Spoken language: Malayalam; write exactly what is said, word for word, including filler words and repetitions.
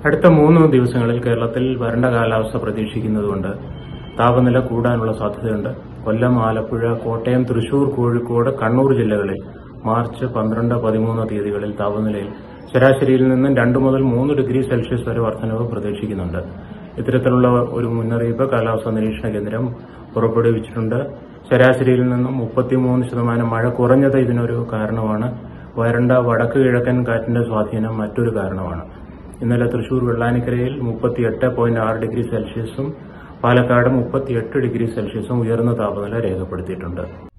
അടുത്ത മൂന്ന് ദിവസങ്ങളിൽ കേരളത്തിൽ വരണ്ട കാലാവസ്ഥ പ്രതീക്ഷിക്കുന്നതുകൊണ്ട് താപനില കൂടാനുള്ള സാധ്യതയുണ്ട്. കൊല്ലം, ആലപ്പുഴ, കോട്ടയം, തൃശൂർ, കോഴിക്കോട്, കണ്ണൂർ ജില്ലകളിൽ മാർച്ച് പന്ത്രണ്ട് പതിമൂന്ന് തീയതികളിൽ താപനിലയിൽ ശരാശരിയിൽ നിന്നും രണ്ട് മുതൽ മൂന്ന് ഡിഗ്രി സെൽഷ്യസ് വരെ വർധനവ് പ്രതീക്ഷിക്കുന്നുണ്ട്. ഇത്തരത്തിലുള്ള ഒരു മുന്നറിയിപ്പ് കാലാവസ്ഥാ നിരീക്ഷണ കേന്ദ്രം പുറപ്പെടുവിച്ചിട്ടുണ്ട്. ശരാശരിയിൽ നിന്നും മുപ്പത്തിമൂന്ന് ശതമാനം മഴ കുറഞ്ഞത് ഇതിനൊരു കാരണമാണ്. വരണ്ട വടക്ക് കിഴക്കൻ കാറ്റിന്റെ സ്വാധീനം മറ്റൊരു കാരണമാണ്. ഇന്നലെ തൃശൂർ വെള്ളാനിക്കരയിൽ മുപ്പത്തിയെട്ട് പോയിന്റ് ആറ് ഡിഗ്രി സെൽഷ്യസും പാലക്കാട് മുപ്പത്തിയെട്ട് ഡിഗ്രി സെൽഷ്യസും ഉയർന്ന താപനില രേഖപ്പെടുത്തിയിട്ടുണ്ട്.